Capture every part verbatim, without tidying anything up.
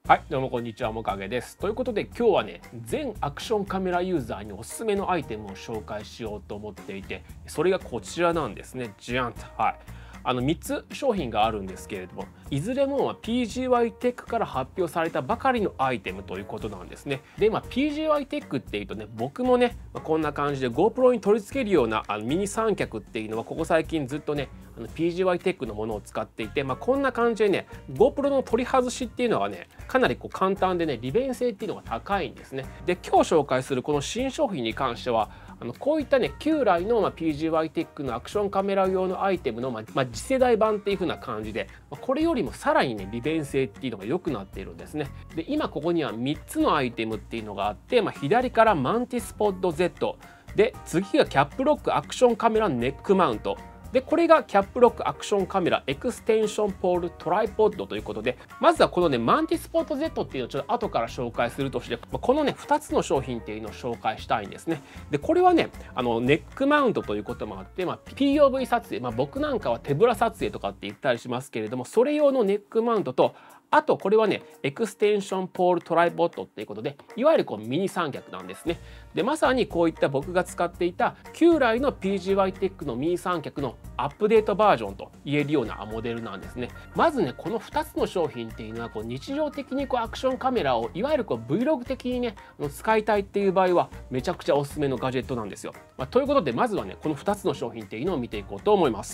はい、どうもこんにちは、もかげです。ということで今日はね、全アクションカメラユーザーにおすすめのアイテムを紹介しようと思っていて、それがこちらなんですね。ジャンと。はい。あのみっつ商品があるんですけれども、いずれも ピージーワイ テックから発表されたばかりのアイテムということなんですね。で、まあ、ピージーワイ テックっていうとね、僕もね、まあ、こんな感じで GoPro に取り付けるようなあのミニ三脚っていうのはここ最近ずっとね、あの ピージーワイ テックのものを使っていて、まあ、こんな感じでね GoPro の取り外しっていうのはねかなりこう簡単でね利便性っていうのが高いんですね。で今日紹介するこの新商品に関してはあのこういったね旧来の、まあ、ピージーワイ テックのアクションカメラ用のアイテムの、まあまあ、次世代版っていう風な感じで、まあ、これよりもさらにね利便性っていうのが良くなっているんですね。で今ここにはみっつのアイテムっていうのがあって、まあ、左からマンティスポッド Z で次がキャップロックアクションカメラネックマウントでこれがキャップロックアクションカメラエクステンションポールトライポッドということで、まずはこのねマンティスポット Z っていうのをちょっと後から紹介するとして、このねふたつの商品っていうのを紹介したいんですね。でこれはねあのネックマウントということもあって、まあ、ピーオーブイ 撮影、まあ、僕なんかは手ぶら撮影とかって言ったりしますけれども、それ用のネックマウントとあとこれはねエクステンションポールトライポッドっていうことで、いわゆるこうミニ三脚なんですね。でまさにこういった僕が使っていた旧来の ピージーワイ テックのミニ三脚のアップデートバージョンと言えるようなモデルなんですね。まずねこのふたつの商品っていうのはこう日常的にこうアクションカメラをいわゆるこう Vlog 的にね使いたいっていう場合はめちゃくちゃおすすめのガジェットなんですよ。まあ、ということでまずはねこのふたつの商品っていうのを見ていこうと思います。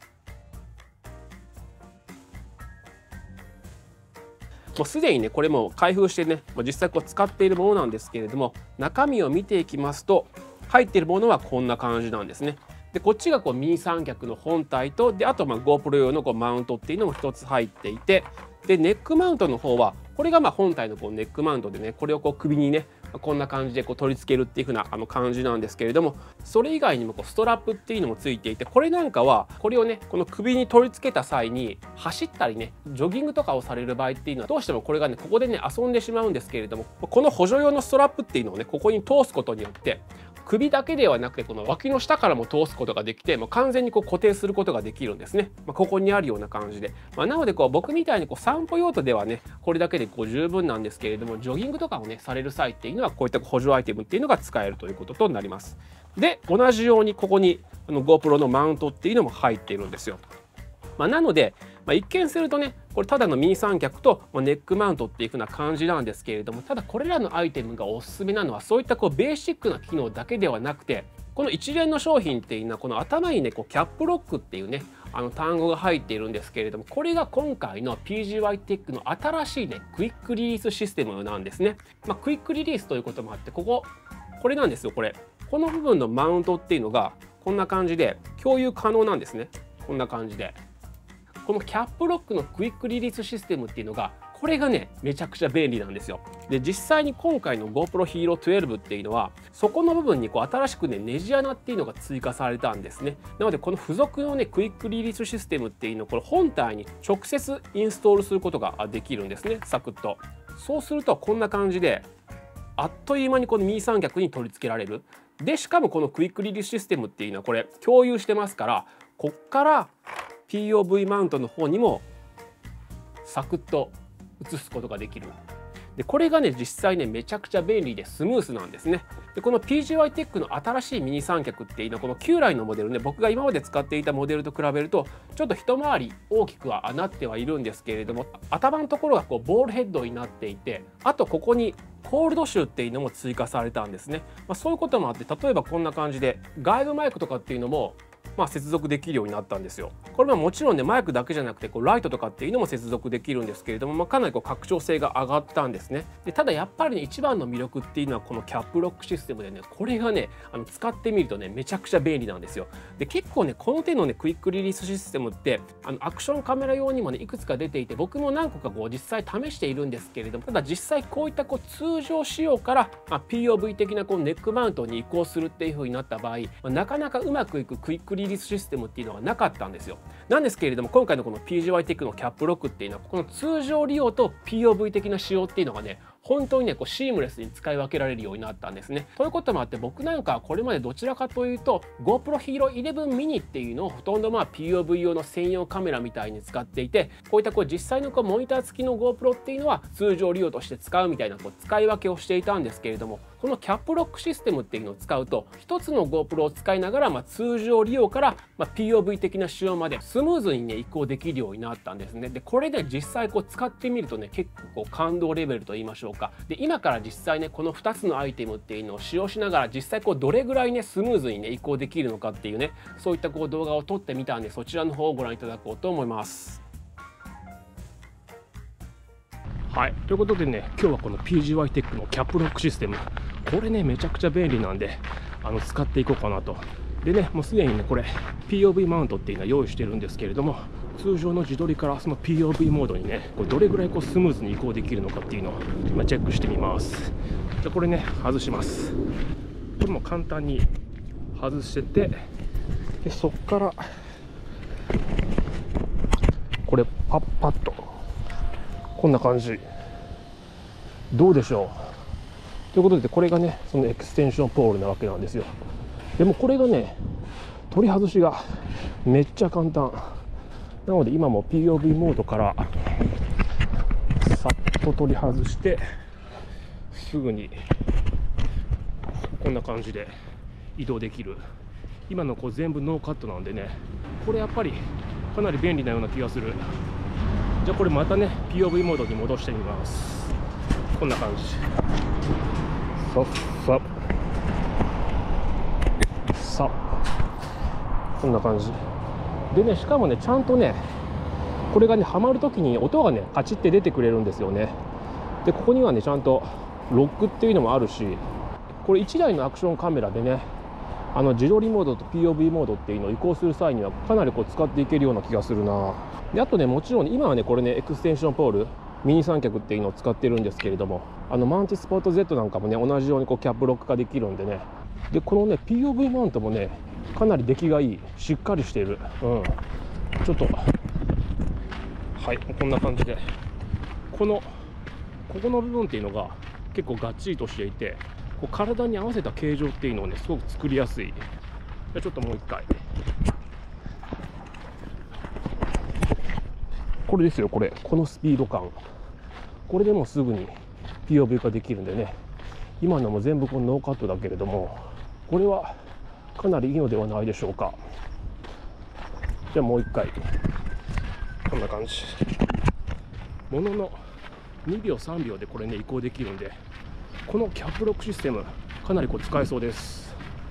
もうすでにねこれも開封してね実際こう使っているものなんですけれども、中身を見ていきますと入っているものはこんな感じなんですね。でこっちがこうミニ三脚の本体とであとまあ GoPro 用のこうマウントっていうのもひとつ入っていて、でネックマウントの方はこれがまあ本体のこうネックマウントでね、これをこう首にねこんな感じでこう取り付けるっていう風なあの感じなんですけれども、それ以外にもこうストラップっていうのもついていて、これなんかはこれをねこの首に取り付けた際に走ったりねジョギングとかをされる場合っていうのはどうしてもこれがねここでね遊んでしまうんですけれども、この補助用のストラップっていうのをねここに通すことによって首だけではなくてこの脇の下からも通すことができて、もう完全にこう固定することができるんですね。まあ、ここにあるような感じで、まあ、なのでこう僕みたいにこう散歩用途ではねこれだけでこう十分なんですけれども、ジョギングとかをねされる際っていうのはこういった補助アイテムっていうのが使えるということとなります。で同じようにここにあの GoPro のマウントっていうのも入っているんですよ。まあ、なので、まあ、一見するとねこれただのミニ三脚とネックマウントっていう風な感じなんですけれども、ただこれらのアイテムがおすすめなのはそういったこうベーシックな機能だけではなくて、この一連の商品っていうのはこの頭にねこうキャップロックっていうねあの単語が入っているんですけれども、これが今回の ピージーワイ テックの新しいねクイックリリースシステムなんですね。まあ、クイックリリースということもあって、こここれなんですよ。これこの部分のマウントっていうのがこんな感じで共有可能なんですね。こんな感じでこのキャップロックのクイックリリースシステムっていうのがこれがねめちゃくちゃ便利なんですよ。で実際に今回の GoPro Hero じゅうにっていうのはそこの部分にこう新しくねネジ穴っていうのが追加されたんですね。なのでこの付属のねクイックリリースシステムっていうのをこれ本体に直接インストールすることができるんですね、サクッと。そうするとこんな感じであっという間にこのミニ三脚に取り付けられる。でしかもこのクイックリリースシステムっていうのはこれ共有してますから、こっから ピーオーブイ マウントの方にもサクッと移すことができる。でこれがね実際ねめちゃくちゃ便利でスムースなんですね。でこの ピージーワイ テックの新しいミニ三脚っていうのはこの旧来のモデルね、僕が今まで使っていたモデルと比べるとちょっと一回り大きくはなってはいるんですけれども、頭のところがこうボールヘッドになっていて、あとここにコールドシューっていうのも追加されたんですね。まあ、そういうこともあって、例えばこんな感じで外部マイクとかっていうのもまあ接続できるようになったんですよ。これはもちろんねマイクだけじゃなくてこうライトとかっていうのも接続できるんですけれども、まあ、かなりこう拡張性が上がったんですね。でただやっぱりね一番の魅力っていうのはこのキャップロックシステムでね、これがねあの使ってみるとねめちゃくちゃ便利なんですよ。で結構ねこの手のねクイックリリースシステムってあのアクションカメラ用にもねいくつか出ていて、僕も何個かこう実際試しているんですけれども、ただ実際こういったこう通常仕様から、まあ、ピーオーブイ 的なこうネックマウントに移行するっていう風になった場合、まあ、なかなかうまくいくクイックリリースシステムっていうのがなかったんですよ。なんですけれども今回のこの ピージーワイ テックのキャップロックっていうのはこの通常利用と ピーオーブイ 的な仕様っていうのがね本当にねこうシームレスに使い分けられるようになったんですね。ということもあって僕なんかはこれまでどちらかというと GoPro Hero イレブン mini っていうのをほとんどまあ ピーオーブイ 用の専用カメラみたいに使っていて、こういったこう実際のこうモニター付きの GoPro っていうのは通常利用として使うみたいなこう使い分けをしていたんですけれども、このキャップロックシステムっていうのを使うと一つの GoPro を使いながらまあ通常利用からまあ ピーオーブイ 的な仕様までスムーズにね移行できるようになったんですね。でこれで実際こう使ってみるとね結構こう感動レベルと言いましょうか。で今から実際ねこのふたつのアイテムっていうのを使用しながら実際こうどれぐらいねスムーズにね移行できるのかっていうね、そういったこう動画を撮ってみたんで、そちらの方をご覧いただこうと思います。はい、ということでね、今日はこの ピージーワイ テックのキャップロックシステム、これねめちゃくちゃ便利なんであの使っていこうかなと。でね、もうすでにねこれ ピーオーブイ マウントっていうのは用意してるんですけれども、通常の自撮りからその ピーオーブイ モードにねこれどれぐらいこうスムーズに移行できるのかっていうのを今チェックしてみます。じゃあこれね外します。これも簡単に外してて、でそっからこれパッパッとこんな感じ、どうでしょうということで、これがねそのエクステンションポールなわけなんですよ。でもこれがね取り外しがめっちゃ簡単なので、今も ピーオーブイ モードからさっと取り外してすぐにこんな感じで移動できる。今のこう全部ノーカットなんでね、これやっぱりかなり便利なような気がする。じゃあこれまたね ピーオーブイ モードに戻してみます。こんな感じ、さっささこんな感じでね、しかもねちゃんとねこれがねはまるときに音がねカチッて出てくれるんですよね。でここにはねちゃんとロックっていうのもあるし、これいちだいのアクションカメラでねあの自撮りモードと ピーオーブイ モードっていうのを移行する際にはかなりこう使っていけるような気がするな。であとねもちろん今はねこれねエクステンションポールミニ三脚っていうのを使ってるんですけれども、あのマウンティスポット Z なんかもね同じようにこうキャップロック化できるんでね。でこのね ピーオーブイ マウントもねかなり出来がいい、しっかりしている。うんちょっとはいこんな感じで、このここの部分っていうのが結構がっちりとしていて、こう体に合わせた形状っていうのをねすごく作りやすい。じゃあちょっともう一回これですよ、これこのスピード感、これでもうすぐに ピーオーブイ 化できるんでね。今のも全部このノーカットだけれども、これはかなりいいのではないでしょうか。じゃあもう一回こんな感じ、もののにびょうさんびょうでこれね移行できるんで、このキャップロックシステムかなりこう使えそうです。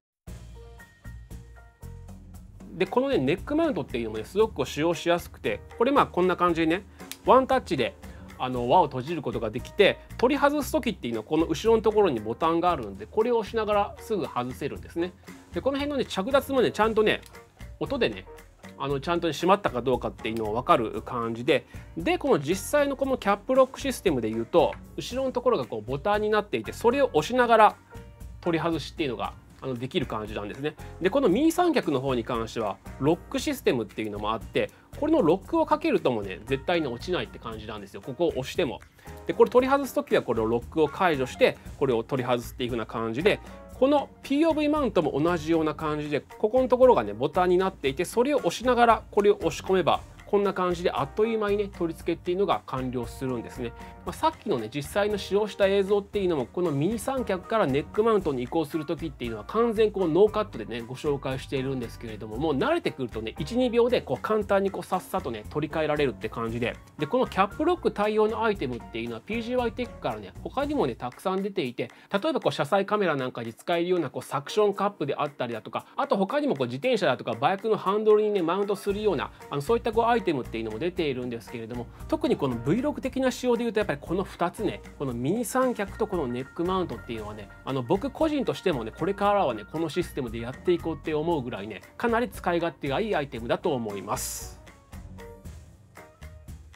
でこのねネックマウントっていうのもねすごくこう使用しやすくて、これまあこんな感じでねワンタッチであの輪を閉じることができて、取り外す時っていうのはこの後ろのところにボタンがあるんで、これを押しながらすぐ外せるんですね。でこの辺のね着脱もねちゃんとね音でねあのちゃんと閉まったかどうかっていうのを分かる感じで、でこの実際のこのキャップロックシステムでいうと後ろのところがこうボタンになっていて、それを押しながら取り外しっていうのがあのできる感じなんですね。でこのミニ三脚の方に関してはロックシステムっていうのもあって、これのロックをかけるともね絶対に落ちないって感じなんですよ。ここを押しても。でこれ取り外す時はこれをロックを解除してこれを取り外すっていう風な感じで、この ピーオーブイ マウントも同じような感じで、ここのところがねボタンになっていて、それを押しながらこれを押し込めばこんな感じであっという間にね取り付けっていうのが完了するんですね。まあ、さっきのね実際の使用した映像っていうのもこのミニ三脚からネックマウントに移行する時っていうのは完全こうノーカットでねご紹介しているんですけれども、もう慣れてくるとねいちにびょうでこう簡単にこうさっさとね取り替えられるって感じで、でこのキャップロック対応のアイテムっていうのは ピージーワイ テックからね他にもねたくさん出ていて、例えばこう車載カメラなんかに使えるようなこうサクションカップであったりだとか、あと他にもこう自転車だとかバイクのハンドルにねマウントするようなあのそういったこうアイテムっていうのも出ているんですけれども、特にこの ブイログ 的な仕様でいうとやっぱりこのふたつね、このミニ三脚とこのネックマウントっていうのはね、あの僕個人としてもねこれからはねこのシステムでやっていこうって思うぐらいねかなり使い勝手がいいアイテムだと思います。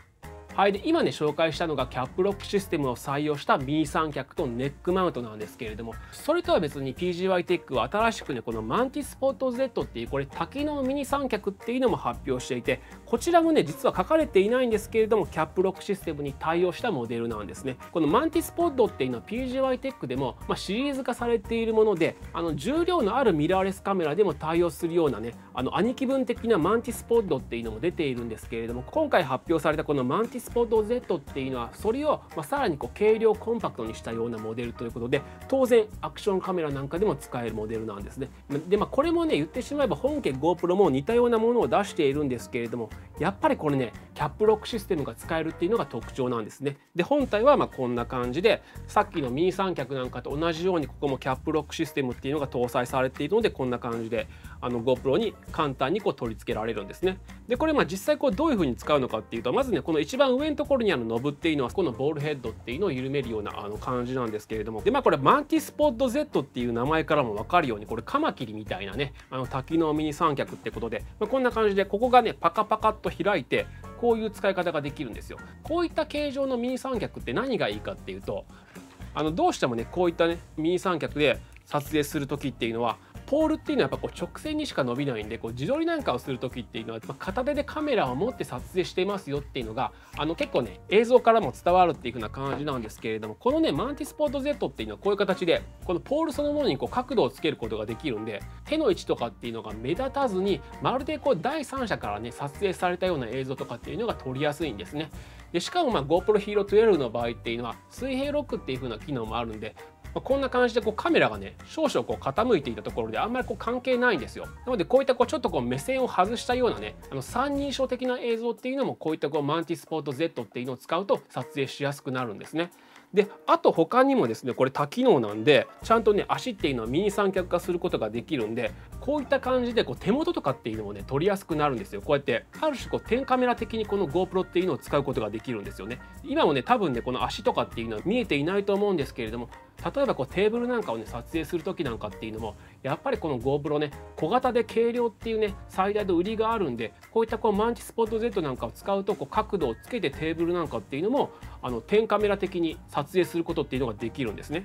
はい、で今ね紹介したのがキャップロックシステムを採用したミニ三脚とネックマウントなんですけれども、それとは別に ピージーワイ テックは新しくねこのマンティスポット Z っていうこれ多機能ミニ三脚っていうのも発表していて、こちらもね実は書かれていないんですけれどもキャップロックシステムに対応したモデルなんですね。このマンティスポットっていうのは ピージーワイ テックでも、まあ、シリーズ化されているもので、あの重量のあるミラーレスカメラでも対応するようなねあの兄貴分的なマンティスポットっていうのも出ているんですけれども、今回発表されたこのマンティスポット Z っていうのはそれをまあさらにこう軽量コンパクトにしたようなモデルということで、当然アクションカメラなんかでも使えるモデルなんですね。でまあこれもね言ってしまえば本家 GoPro も似たようなものを出しているんですけれども、やっぱりこれねキャップロックシステムが使えるっていうのが特徴なんですね。で本体はまあこんな感じで、さっきのミニ三脚なんかと同じようにここもキャップロックシステムっていうのが搭載されているので、こんな感じであの GoPro に簡単にこう取り付けられるんですね。でこれまあ実際こうどういう風に使うのかっていうと、まずねこの一番上のところにあるノブっていうのはこのボールヘッドっていうのを緩めるようなあの感じなんですけれども、でまあこれマンティスポット Z っていう名前からも分かるように、これカマキリみたいなねあの多機能ミニ三脚ってことで、まあ、こんな感じでここがねパカパカっと開いてこういう使い方ができるんですよ。こういった形状のミニ三脚って何がいいかっていうと、あのどうしてもねこういったねミニ三脚で撮影する時っていうのはポールっていうのはやっぱこう直線にしか伸びないんで、こう自撮りなんかをする時っていうのは片手でカメラを持って撮影してますよっていうのがあの結構ね映像からも伝わるっていう風な感じなんですけれども、このねマンティスポット Z っていうのはこういう形でこのポールそのものにこう角度をつけることができるんで、手の位置とかっていうのが目立たずにまるでこう第三者からね撮影されたような映像とかっていうのが撮りやすいんですね。でしかもまあ GoPro Hero じゅうの場合っていうのは水平ロックっていう風な機能もあるんで、こんな感じでこうカメラがね少々こう傾いていたところであんまりこう関係ないんですよ。なのでこういったこうちょっとこう目線を外したようなねあの三人称的な映像っていうのもこういったこうマンティスポット Z っていうのを使うと撮影しやすくなるんですね。であと他にもですねこれ多機能なんでちゃんとね足っていうのはミニ三脚化することができるんで、こういった感じでこう手元とかっていうのもね撮りやすくなるんですよ。こうやってある種こう点カメラ的にこの GoPro っていうのを使うことができるんですよね。今もね多分ねこの足とかっていうのは見えていないと思うんですけれども、例えばこうテーブルなんかをね撮影する時なんかっていうのもやっぱりこの GoPro ね小型で軽量っていうね最大の売りがあるんで、こういったこうマンティスポット Z なんかを使うとこう角度をつけてテーブルなんかっていうのもあの点カメラ的に撮影することっていうのができるんですね。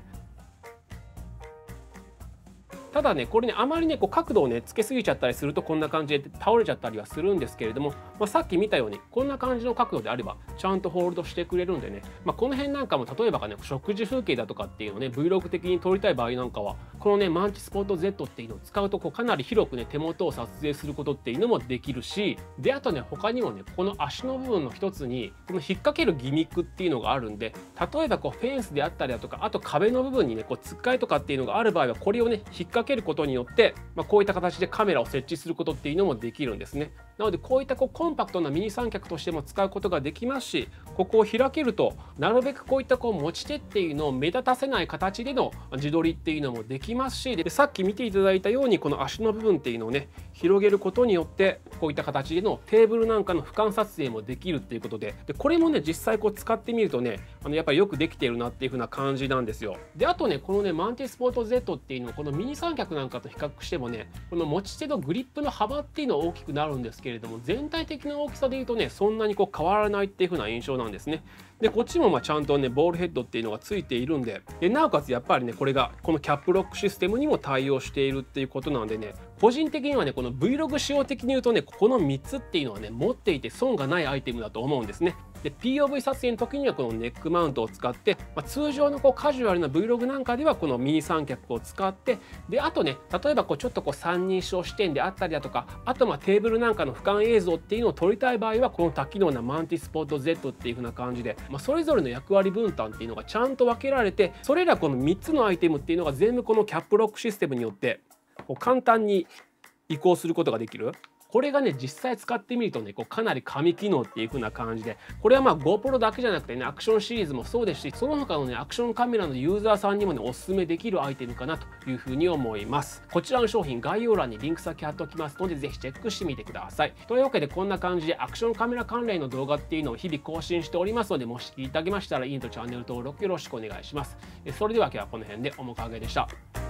ただねこれねあまりねこう角度をねつけすぎちゃったりするとこんな感じで倒れちゃったりはするんですけれども、まあ、さっき見たようにこんな感じの角度であればちゃんとホールドしてくれるんでね、まあ、この辺なんかも例えばね食事風景だとかっていうのをね Vlog 的に撮りたい場合なんかはこのねマンティスポット Z っていうのを使うとこうかなり広くね手元を撮影することっていうのもできるし、であとね他にもねこの足の部分の一つにこの引っ掛けるギミックっていうのがあるんで、例えばこうフェンスであったりだとかあと壁の部分にねこうつっかえとかっていうのがある場合はこれをね引っ掛けることによってまあ、こういった形でカメラを設置することっていうのもできるんですね。なのでこういったこうコンパクトなミニ三脚としても使うことができますし、ここを開けるとなるべくこういったこう持ち手っていうのを目立たせない形での自撮りっていうのもできますし、でさっき見ていただいたようにこの足の部分っていうのをね広げることによってこういった形でのテーブルなんかの俯瞰撮影もできるっていうことで、でこれもね実際こう使ってみるとねあのやっぱりよくできているなっていう風な感じなんですよ。であとねこのねマンティスポット Z っていうのをこのミニ三脚なんかと比較してもねこの持ち手のグリップの幅っていうのは大きくなるんですけれども、全体的な大きさでいうとねそんなにこう変わらないっていう風な印象なんですね。でこっちもまあちゃんとねボールヘッドっていうのがついているんで、でなおかつやっぱりねこれがこのキャップロックシステムにも対応しているっていうことなんでね、個人的にはねこの Vlog 仕様的に言うとねこのみっつっていうのはね持っていて損がないアイテムだと思うんですね。で ピーオーブイ 撮影の時にはこのネックマウントを使って、まあ、通常のこうカジュアルな Vlog なんかではこのミニ三脚を使って、であとね例えばこうちょっとこう三人称視点であったりだとか、あとまあテーブルなんかの俯瞰映像っていうのを撮りたい場合はこの多機能なマンティスポット Z っていう風な感じで、まあ、それぞれの役割分担っていうのがちゃんと分けられて、それらこのみっつのアイテムっていうのが全部このキャップロックシステムによってこう簡単に移行することができる。これがね実際使ってみるとねこうかなり神機能っていう風な感じで、これはまあ GoPro だけじゃなくてねアクションシリーズもそうですし、その他のねアクションカメラのユーザーさんにもねおすすめできるアイテムかなという風に思います。こちらの商品概要欄にリンク先貼っておきますのでぜひチェックしてみてください。というわけでこんな感じでアクションカメラ関連の動画っていうのを日々更新しておりますので、もし聞いていただけましたらいいねとチャンネル登録よろしくお願いします。それでは今日はこの辺で、おもかげでした。